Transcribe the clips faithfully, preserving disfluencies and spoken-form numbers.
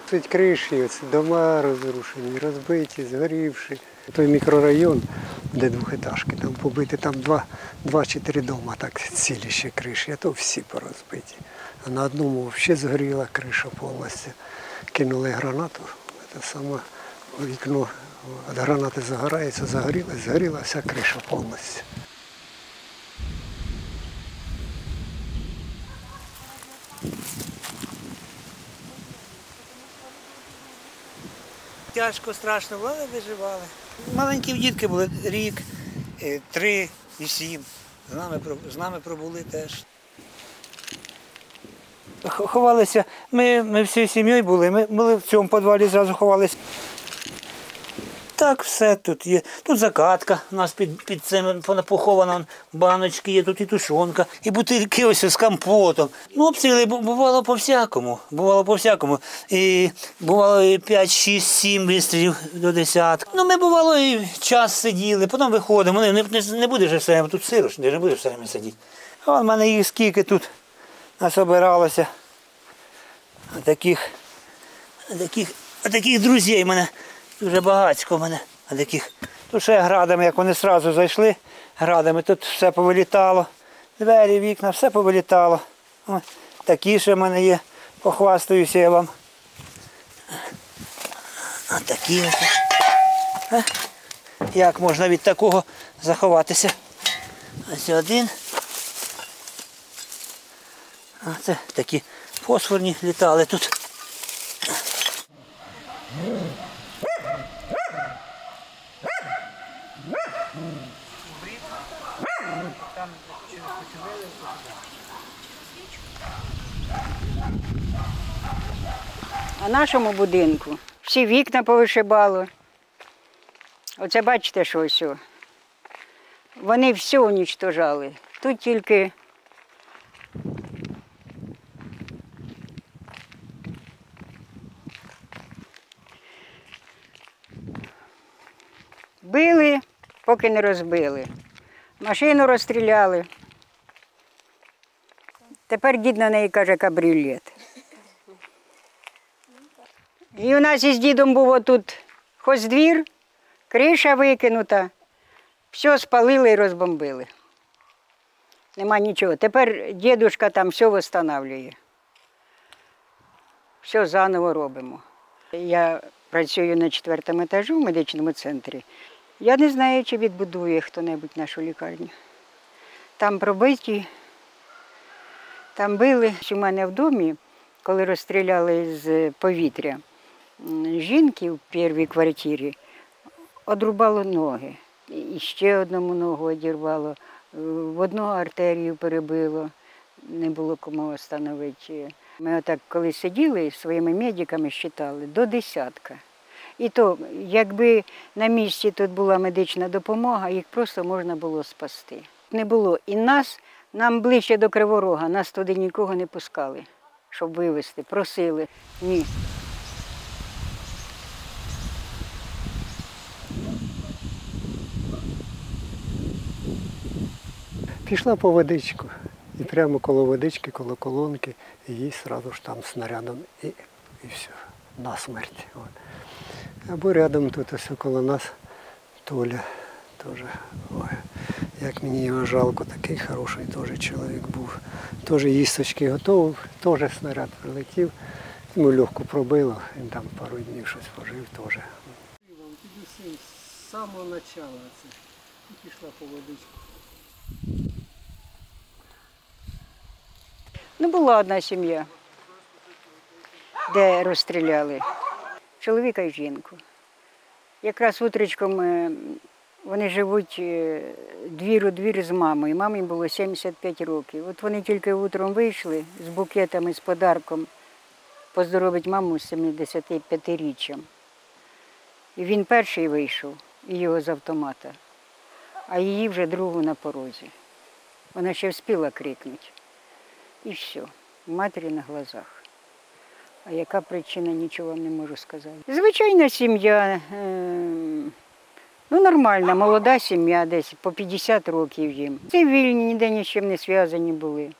Тут криші, оце, дома розрушені, розбиті, згорівші. Той мікрорайон, де двохетажки, там побиті, там два, два чи три дома, так цілі ще криші, а то всі порозбиті. А на одному взагалі згоріла криша повністю. Кинули гранату, це саме вікно від гранати загорається, загоріла, згоріла вся криша повністю. Тяжко, страшно було, але виживали. Маленькі дітки були, рік, три і сім. З нами, з нами пробули теж. Ховалися, ми, ми всією сім'єю були, ми були в цьому підвалі, зразу ховалися. Так, все тут є. Тут закатка у нас під, під цим похована, баночки є, тут і тушонка, і бутильки ось з компотом. Ну, обстріли бувало по-всякому, бувало по-всякому. І бувало і п'ять, шість, сім вистрілів до десятка. Ну, ми бувало і час сиділи, потім виходимо. Не, не, не будеш все время, тут сиро, не будеш все время сидіти. А в мене їх скільки тут насобиралося. Таких, таких, таких друзів мене. Дуже багатько в мене таких. Тут ще градами, як вони одразу зайшли, градами, тут все повилітало. Двері, вікна, все повилітало. Ось такі ще в мене є, похвастаюся я вам. А такі ось. Як можна від такого заховатися? Ось один. А це такі фосфорні літали тут. А нашому будинку всі вікна повишибало. Оце бачите, що ось. Вони все уничтожали. Тут тільки били, поки не розбили. Машину розстріляли. Тепер дід на неї каже кабріолет. І у нас із дідом був отут хоздвір, криша викинута, все спалили і розбомбили. Нема нічого. Тепер дідушка там все встановлює. Все заново робимо. Я працюю на четвертому етажі в медичному центрі. Я не знаю, чи відбудує хто-небудь нашу лікарню. Там пробиті, там били. У мене в домі, коли розстріляли з повітря, жінки в першій квартирі одрубало ноги. І ще одному ногу одірвало, в одну артерію перебило, не було кому встановити. Ми отак, коли сиділи, своїми медиками считали до десятка. І то, якби на місці тут була медична допомога, їх просто можна було спасти. Не було і нас, нам ближче до Криворога, нас туди нікого не пускали, щоб вивезти, просили. Ні. Пішла по водичку. І прямо коло водички, коло колонки, і їй одразу ж там снарядом і, і все, насмерть. От. Або рядом тут ось коло нас Толя теж. Ой, як мені його жалко, такий хороший теж чоловік був. Теж їсточки готував, теж снаряд прилетів. Йому легко пробило, він там пару днів щось пожив теж. З самого початку це і пішла по водичку. Ну, була одна сім'я, де розстріляли чоловіка і жінку. Якраз утречком вони живуть двір у двір з мамою. Мамі було сімдесят п'ять років. От вони тільки утром вийшли з букетами, з подарком поздоровити маму з сімдесятип'ятиріччям. І він перший вийшов, і його з автомата, а її вже другу на порозі. Вона ще встигла крикнути. І все, матері на глазах. А яка причина, нічого вам не можу сказати. Звичайна сім'я, ну нормальна, молода сім'я, десь по п'ятдесят років їм. Цивільні, ніде ні з чим не зв'язані були.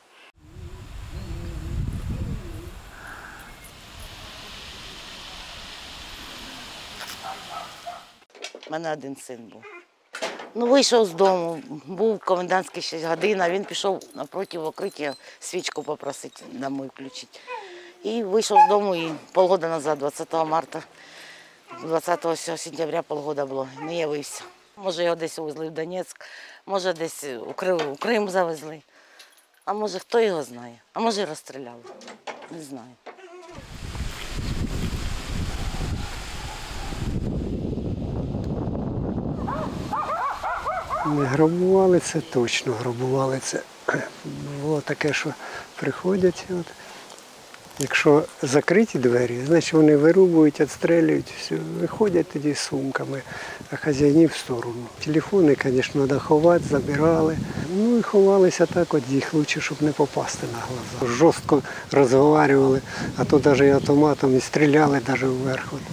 У мене один син був. Ну, вийшов з дому, був комендантський шість годин, а він пішов напроти укриття свічку попросити домой включити. І вийшов з дому, і полгода назад, двадцятого марта, двадцятого сентября полгода було, не явився. Може, його десь увезли в Донецьк, може, десь у Крим, у Крим завезли. А може, хто його знає, а може, розстріляли, не знаю. Не грабували це, точно грабували це. Було таке, що приходять, от, якщо закриті двері, значить вони вирубують, відстрелюють, все, виходять тоді з сумками, а хазяїнів в сторону. Телефони, звісно, треба ховати, забирали. Ну і ховалися так, от їх краще, щоб не попасти на глаза. Жорстко розмовляли, а то навіть і автоматом і стріляли навіть вверх. От.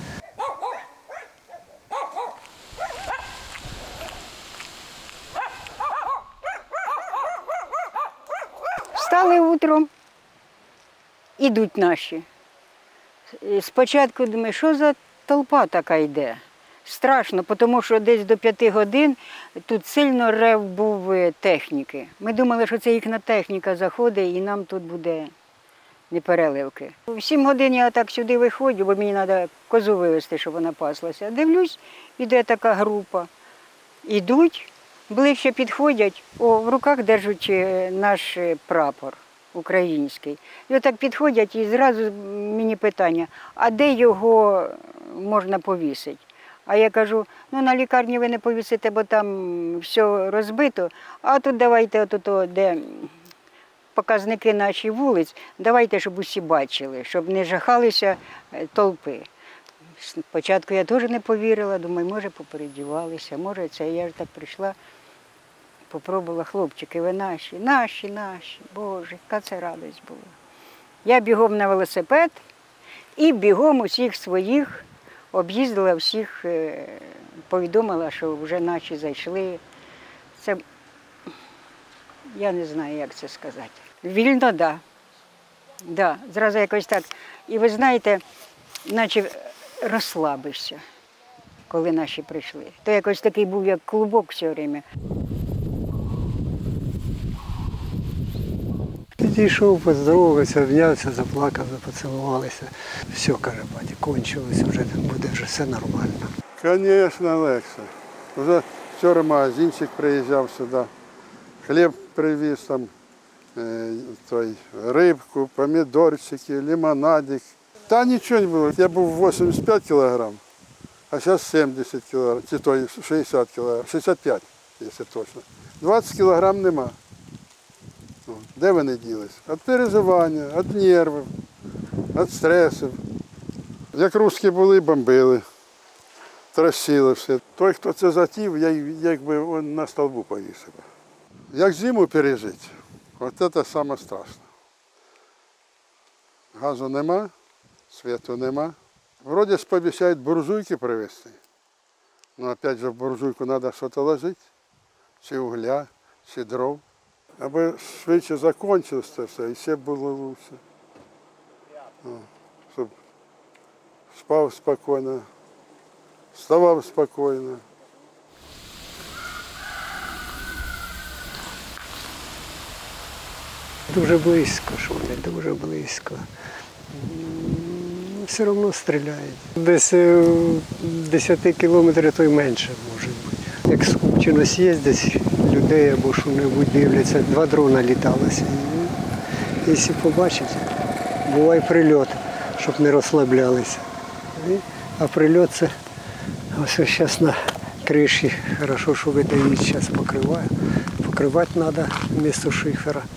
Встали утром, ідуть наші. Спочатку думаю, що за толпа така йде? Страшно, тому що десь до п'яти годин тут сильно рев був техніки. Ми думали, що це їхня техніка заходить і нам тут буде непереливки. В сім годин я так сюди виходжу, бо мені треба козу вивезти, щоб вона паслася. Дивлюсь, іде така група. Ідуть. Ближче підходять, о, в руках держать наш прапор український. І отак підходять і зразу мені питання, а де його можна повісити? А я кажу, ну на лікарні ви не повісите, бо там все розбито, а тут давайте, отут, де показники наших вулиць, давайте, щоб усі бачили, щоб не жахалися толпи. Спочатку я теж не повірила, думаю, може попередівалися, може це, я ж так прийшла, попробувала, хлопчики, ви наші, наші, наші, Боже, яка це радість була. Я бігом на велосипед і бігом усіх своїх об'їздила, всіх повідомила, що вже наші зайшли. Це, я не знаю, як це сказати. Вільно, так. Да. Да, зразу якось так. І ви знаєте, наче розслабився, коли наші прийшли. То якось такий був, як клубок все время. Підійшов, поздоровався, обнявся, заплакав, поцілувалися. Все, каже, батя, кончилось, вже буде вже все нормально. Звісно, легше. Вже вчора магазинчик приїжджав сюди, хліб привіз, там, е, той, рибку, помідорчики, лимонадик. Та нічого не було. Я був вісімдесят п'ять кілограм, а зараз сімдесят кілограм, чи то шістдесят кілограм, шістдесят п'ять, якщо точно. двадцять кілограм нема. Де вони ділись? Від переживання, від нервів, від стресів. Як русські були, бомбили, трощили все. Той, хто це затів, я якби на столбу повісив. Як зиму пережити, от це саме страшне. Газу нема, світу нема. Вроді ж пообіцяють буржуйки привезти. Ну, опять же, в буржуйку треба щось ложити, чи угля, чи дров. Аби швидше закінчилось це все, і ще було краще. Щоб спав спокійно, вставав спокійно. Дуже близько, що вони дуже близько. Все одно стріляють. Десь десять кілометрів, то й менше може бути. Як скупченість є десь людей або що-небудь дивляться, два дрона літалося. І, якщо побачите, буває прильот, щоб не розслаблялися. І, а прильот це ось зараз на криші, хорошо, що видають, зараз покриваю. Покривати треба місто шифера.